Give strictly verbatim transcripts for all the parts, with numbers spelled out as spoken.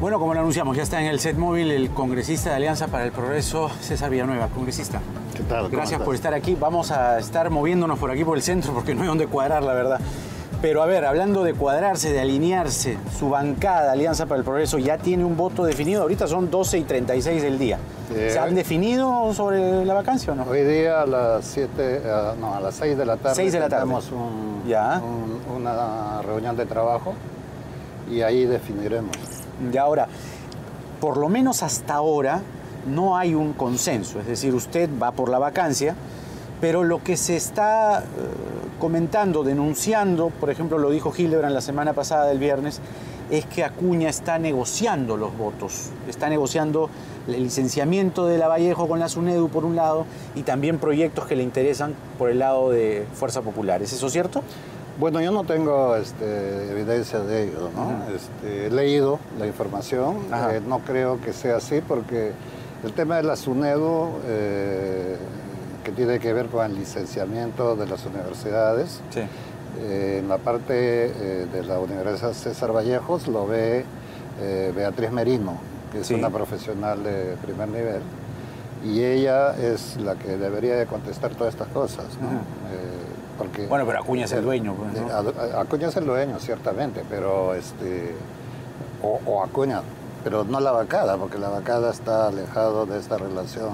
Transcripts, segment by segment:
Bueno, como lo anunciamos, ya está en el set móvil el congresista de Alianza para el Progreso, César Villanueva. Congresista, ¿qué tal? Gracias por estar aquí. Vamos a estar moviéndonos por aquí, por el centro, porque no hay dónde cuadrar, la verdad. Pero a ver, hablando de cuadrarse, de alinearse, su bancada, Alianza para el Progreso, ya tiene un voto definido. Ahorita son doce y treinta y seis del día. Eh, ¿Se han definido sobre la vacancia o no? Hoy día a las siete, uh, no, a las seis de la tarde, seis de la tarde. tenemos un, ya. un, una reunión de trabajo y ahí definiremos. Y ahora, por lo menos hasta ahora, no hay un consenso. Es decir, usted va por la vacancia, pero lo que se está eh, comentando, denunciando, por ejemplo, lo dijo Hildebrand la semana pasada del viernes, es que Acuña está negociando los votos. Está negociando el licenciamiento de Lavallejo con la SUNEDU, por un lado, y también proyectos que le interesan por el lado de Fuerza Popular. ¿Es eso cierto? Bueno, yo no tengo este, evidencia de ello, ¿no? Uh-huh. este, he leído la información, eh, no creo que sea así porque el tema de la SUNEDU, eh, que tiene que ver con el licenciamiento de las universidades, sí. eh, en la parte eh, de la Universidad César Vallejos lo ve eh, Beatriz Merino, que es sí. una profesional de primer nivel, y ella es la que debería de contestar todas estas cosas, ¿no? Uh-huh. eh, Porque, bueno, pero Acuña es el dueño. Pues, ¿no? Acuña es el dueño, ciertamente, pero este, o, o Acuña, pero no la bancada, porque la bancada está alejado de esta relación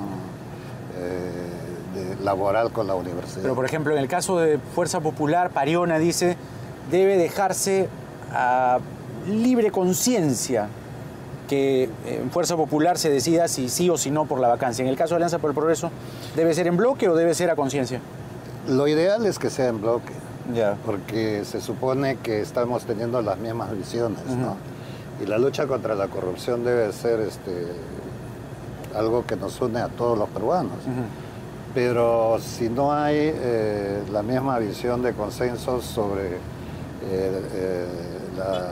eh, de, laboral con la universidad. Pero, por ejemplo, en el caso de Fuerza Popular, Pariona dice, debe dejarse a libre conciencia que en Fuerza Popular se decida si sí o si no por la vacancia. En el caso de Alianza por el Progreso, ¿debe ser en bloque o debe ser a conciencia? Lo ideal es que sea en bloque, yeah. porque se supone que estamos teniendo las mismas visiones, uh-huh. ¿no? Y la lucha contra la corrupción debe ser este, algo que nos une a todos los peruanos. Uh-huh. Pero si no hay eh, la misma visión de consenso sobre eh, eh, la,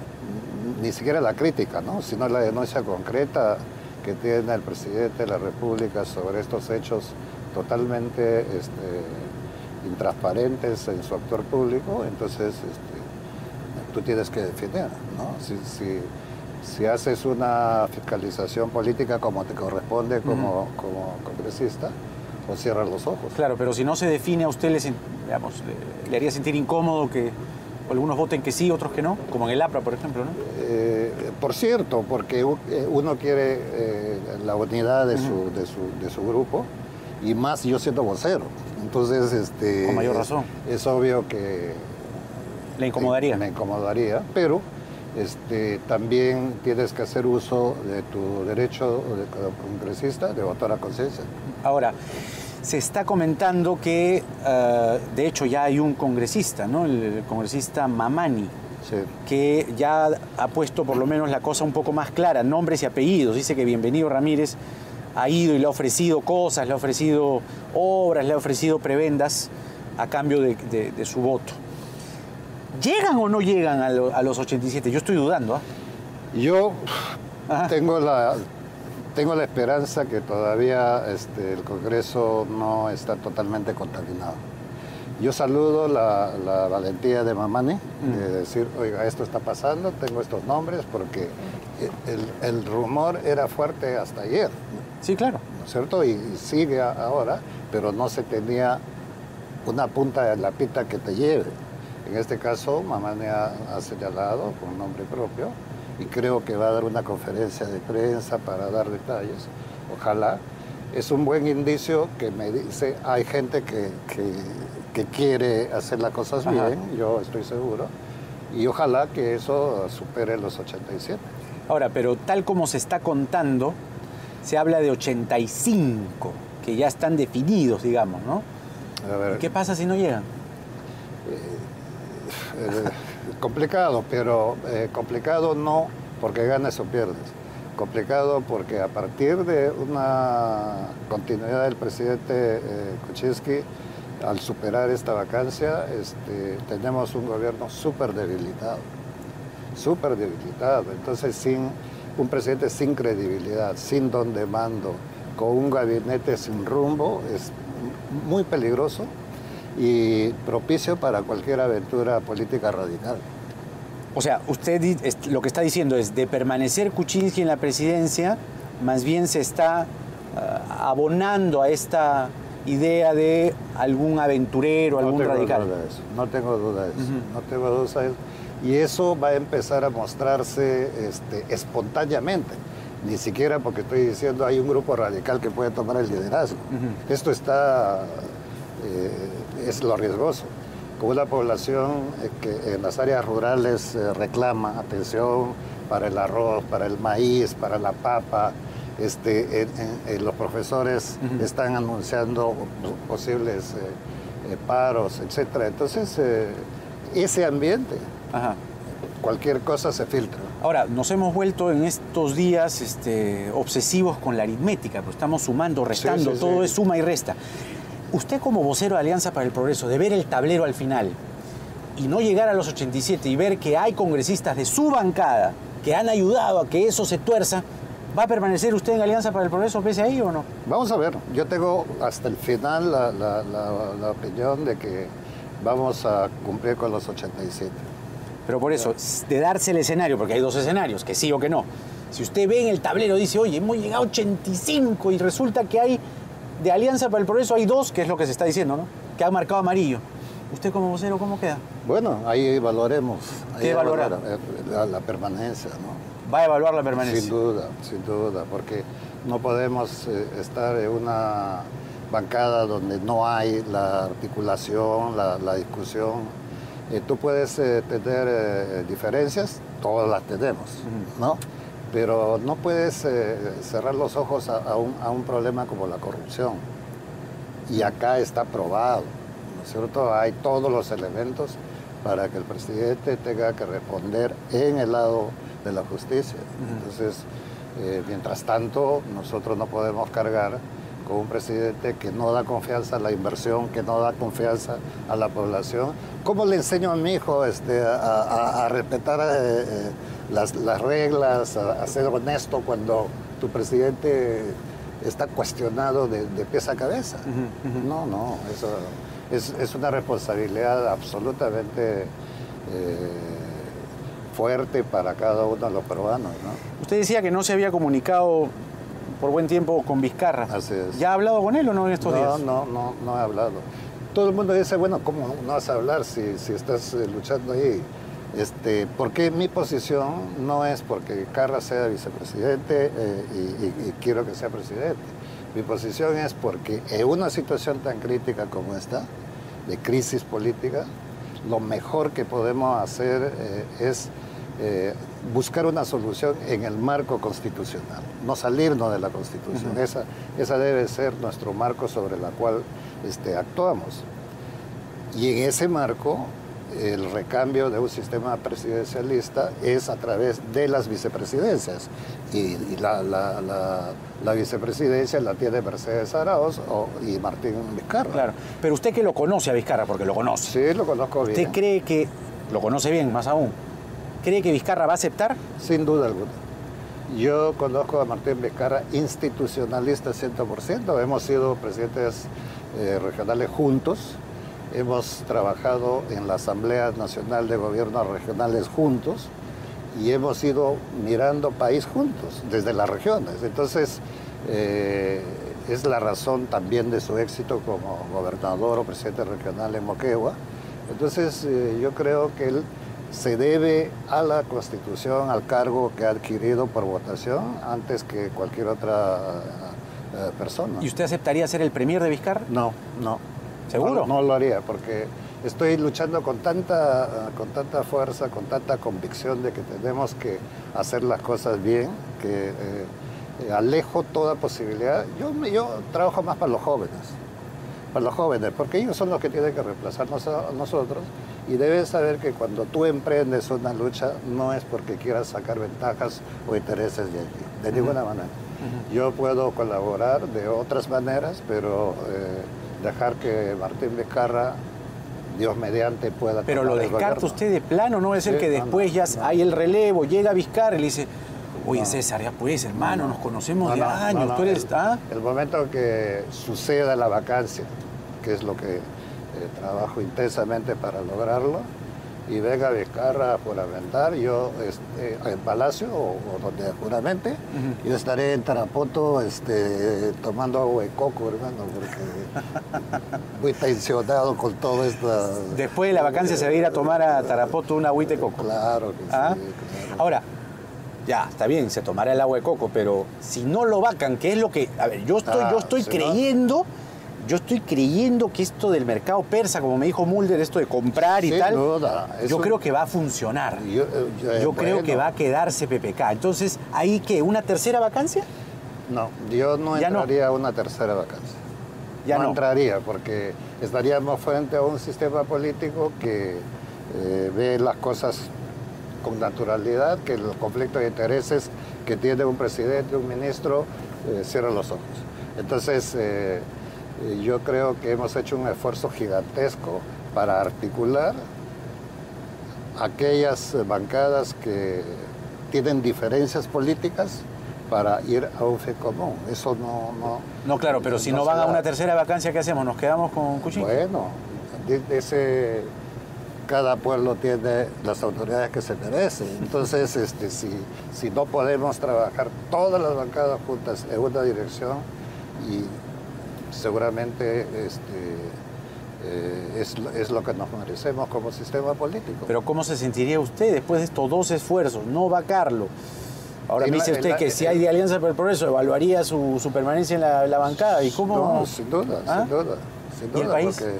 ni siquiera la crítica, ¿no? Sino la denuncia concreta que tiene el presidente de la República sobre estos hechos totalmente este, intransparentes en su actor público, entonces este, tú tienes que definir, ¿no? Si, si, si haces una fiscalización política como te corresponde como, uh-huh. como congresista, o cierras los ojos. Claro, pero si no se define a usted, le, digamos, le, le haría sentir incómodo que algunos voten que sí, otros que no, como en el APRA, por ejemplo, ¿no? Eh, por cierto, porque uno quiere eh, la unidad de, uh-huh. su, de, su, de su grupo, y más yo siendo vocero. Entonces, este, con mayor razón. Es, es obvio que le incomodaría. Me incomodaría, pero este, también tienes que hacer uso de tu derecho de congresista de votar a conciencia. Ahora, se está comentando que, uh, de hecho, ya hay un congresista, ¿no? El, el congresista Mamani, sí. que ya ha puesto por lo menos la cosa un poco más clara, nombres y apellidos. Dice que Bienvenido Ramírez ha ido y le ha ofrecido cosas, le ha ofrecido obras, le ha ofrecido prebendas a cambio de, de, de su voto. ¿Llegan o no llegan a, lo, a los ochenta y siete? Yo estoy dudando. ¿eh? Yo tengo la, tengo la esperanza que todavía este, el Congreso no está totalmente contaminado. Yo saludo la, la valentía de Mamani, mm. de decir, oiga, esto está pasando, tengo estos nombres, porque el, el rumor era fuerte hasta ayer. Sí, claro. ¿No es cierto? Y, y sigue a, ahora, pero no se tenía una punta de la pita que te lleve. En este caso, Mamani ha, ha señalado con nombre propio y creo que va a dar una conferencia de prensa para dar detalles. Ojalá. Es un buen indicio que me dice, hay gente que, que, que quiere hacer las cosas bien, Ajá. yo estoy seguro, y ojalá que eso supere los ochenta y siete. Ahora, pero tal como se está contando, se habla de ochenta y cinco, que ya están definidos, digamos, ¿no? A ver, ¿qué pasa si no llegan? Eh, eh, complicado, pero eh, complicado no porque ganes o pierdes. Complicado porque a partir de una continuidad del presidente eh, Kuczynski, al superar esta vacancia, este, tenemos un gobierno súper debilitado, súper debilitado. Entonces, sin un presidente sin credibilidad, sin don de mando, con un gabinete sin rumbo, es muy peligroso y propicio para cualquier aventura política radical. O sea, usted lo que está diciendo es, de permanecer Kuczynski en la presidencia, más bien se está uh, abonando a esta idea de algún aventurero, algún no radical. Duda de eso, no tengo duda de eso, uh-huh. no tengo duda de eso. Y eso va a empezar a mostrarse este, espontáneamente. Ni siquiera porque estoy diciendo hay un grupo radical que puede tomar el liderazgo. Uh-huh. Esto está, eh, es lo riesgoso. Con una población eh, que en las áreas rurales eh, reclama atención para el arroz, para el maíz, para la papa. Este, en, en, en los profesores uh-huh. están anunciando posibles eh, eh, paros, etcétera. Entonces, eh, ese ambiente, Ajá. cualquier cosa se filtra. Ahora, nos hemos vuelto en estos días este, obsesivos con la aritmética, pues estamos sumando, restando, sí, sí, todo sí. es suma y resta. Usted como vocero de Alianza para el Progreso, de ver el tablero al final y no llegar a los ochenta y siete y ver que hay congresistas de su bancada que han ayudado a que eso se tuerza, ¿va a permanecer usted en Alianza para el Progreso pese ahí o no? Vamos a ver. Yo tengo hasta el final la, la, la, la opinión de que vamos a cumplir con los ochenta y siete. Pero por eso, de darse el escenario, porque hay dos escenarios, que sí o que no. Si usted ve en el tablero, dice, oye, hemos llegado a ochenta y cinco y resulta que hay, de Alianza para el Progreso hay dos, que es lo que se está diciendo, ¿no? Que han marcado amarillo. ¿Usted como vocero cómo queda? Bueno, ahí valoremos. ¿Qué evaluará? La, la permanencia, ¿no? ¿Va a evaluar la permanencia? Sin duda, sin duda, porque no podemos eh, estar en una bancada donde no hay la articulación, la, la discusión. Eh, tú puedes eh, tener eh, diferencias, todas las tenemos, uh-huh. ¿no? Pero no puedes eh, cerrar los ojos a, a, un, a un problema como la corrupción. Y acá está probado, ¿no es cierto? Hay todos los elementos para que el presidente tenga que responder en el lado de la justicia. Uh-huh. Entonces, eh, mientras tanto, nosotros no podemos cargar con un presidente que no da confianza a la inversión, que no da confianza a la población. ¿Cómo le enseño a mi hijo este, a, a, a respetar eh, las, las reglas, a, a ser honesto cuando tu presidente está cuestionado de, de pies a cabeza? Uh-huh, uh-huh. No, no, eso es, es una responsabilidad absolutamente eh, fuerte para cada uno de los peruanos, ¿no? Usted decía que no se había comunicado por buen tiempo con Vizcarra. Así es. ¿Ya ha hablado con él o no en estos no, días? No, no, no he hablado. Todo el mundo dice, bueno, ¿cómo no vas a hablar si, si estás eh, luchando ahí? Este, porque mi posición no es porque Vizcarra sea vicepresidente eh, y, y, y quiero que sea presidente. Mi posición es porque en una situación tan crítica como esta, de crisis política, lo mejor que podemos hacer eh, es eh, buscar una solución en el marco constitucional, no salirnos de la Constitución. Uh-huh. Esa, esa debe ser nuestro marco sobre el cual este, actuamos. Y en ese marco, el recambio de un sistema presidencialista es a través de las vicepresidencias. Y, y la, la, la, la vicepresidencia la tiene Mercedes Arauz o, y Martín Vizcarra. Claro, pero usted que lo conoce a Vizcarra, porque lo conoce. Sí, lo conozco bien. ¿Usted cree que, lo conoce bien más aún, cree que Vizcarra va a aceptar? Sin duda alguna. Yo conozco a Martín Vizcarra institucionalista cien por ciento. Hemos sido presidentes eh, regionales juntos. Hemos trabajado en la Asamblea Nacional de Gobiernos Regionales juntos y hemos ido mirando país juntos, desde las regiones. Entonces, eh, es la razón también de su éxito como gobernador o presidente regional en Moquegua. Entonces, eh, yo creo que él se debe a la Constitución, al cargo que ha adquirido por votación, antes que cualquier otra uh, persona. ¿Y usted aceptaría ser el premier de Vizcarra? No, no. ¿Seguro? No, no lo haría, porque estoy luchando con tanta, con tanta fuerza, con tanta convicción de que tenemos que hacer las cosas bien, que eh, alejo toda posibilidad. Yo, yo trabajo más para los jóvenes, para los jóvenes, porque ellos son los que tienen que reemplazarnos a nosotros y deben saber que cuando tú emprendes una lucha no es porque quieras sacar ventajas o intereses de allí, de uh-huh. ninguna manera. Uh-huh. Yo puedo colaborar de otras maneras, pero... Eh, dejar que Martín Vizcarra, Dios mediante, pueda... Pero lo descarta usted de plano, ¿no? Es sí, el que después no, no, ya no. hay el relevo, llega Vizcarra y le dice, oye no. César, ya pues, hermano, no, no. nos conocemos no, de no, años, no, no. tú eres... El, ¿ah? el momento que suceda la vacancia, que es lo que eh, trabajo intensamente para lograrlo, y venga Vizcarra a juramentar, yo este, en Palacio o, o donde juramente, uh-huh. yo estaré en Tarapoto este, tomando agua de coco, hermano, porque muy tensionado con todo esto. Después de la vacancia se va a ir a tomar a Tarapoto un agüita de coco. Claro que ¿Ah? sí, claro. Ahora, ya, está bien, se tomará el agua de coco, pero si no lo vacan, ¿qué es lo que...? A ver, yo estoy, ah, yo estoy si creyendo... No... Yo estoy creyendo que esto del mercado persa, como me dijo Mulder, esto de comprar y Sin tal, duda. yo creo que va a funcionar. Yo, yo, yo bueno. creo que va a quedarse P P K. Entonces, ¿ahí qué? ¿Una tercera vacancia? No, yo no ya entraría no. a una tercera vacancia. Ya no, no entraría, porque estaríamos frente a un sistema político que eh, ve las cosas con naturalidad, que los conflictos de intereses que tiene un presidente, un ministro, eh, cierran los ojos. Entonces, eh, yo creo que hemos hecho un esfuerzo gigantesco para articular aquellas bancadas que tienen diferencias políticas para ir a un fin común. Eso no... No, no claro, pero si no, no van a una tercera vacancia, ¿qué hacemos? ¿Nos quedamos con Kuczynski? Bueno, ese, cada pueblo tiene las autoridades que se merecen. Entonces, este, si, si no podemos trabajar todas las bancadas juntas en una dirección, y seguramente este, eh, es, es lo que nos merecemos como sistema político. Pero ¿cómo se sentiría usted después de estos dos esfuerzos? No vacarlo. Ahora me dice usted la, que si hay de Alianza por el Progreso evaluaría su, su permanencia en la, la bancada. ¿Y cómo? No, sin duda, ¿Ah? sin duda. Sin duda, ¿Y el país? Porque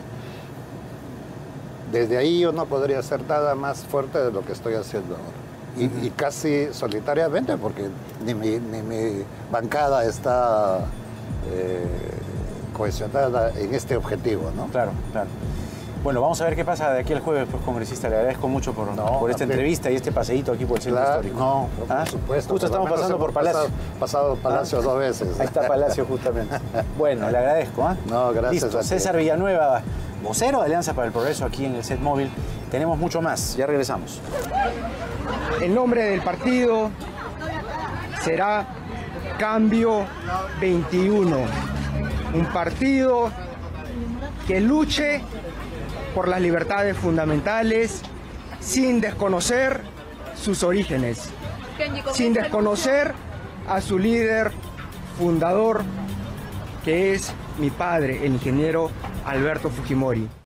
desde ahí yo no podría hacer nada más fuerte de lo que estoy haciendo ahora. Y, uh-huh. y casi solitariamente, porque ni mi, ni mi bancada está... Eh, cohesionada en este objetivo, ¿no? Claro, claro. Bueno, vamos a ver qué pasa de aquí al jueves, pues, congresista. Le agradezco mucho por, no, por esta entrevista y este paseíto aquí por el centro claro, histórico. No, por ¿Ah? supuesto. Justo estamos pasando por Palacio. Pasado, pasado Palacio ¿Ah? dos veces. Ahí está Palacio, justamente. Bueno, le agradezco. ¿eh? No, gracias. Listo. César Villanueva, vocero de Alianza para el Progreso aquí en el set móvil. Tenemos mucho más. Ya regresamos. El nombre del partido será Cambio veintiuno. Un partido que luche por las libertades fundamentales sin desconocer sus orígenes, sin desconocer a su líder fundador, que es mi padre, el ingeniero Alberto Fujimori.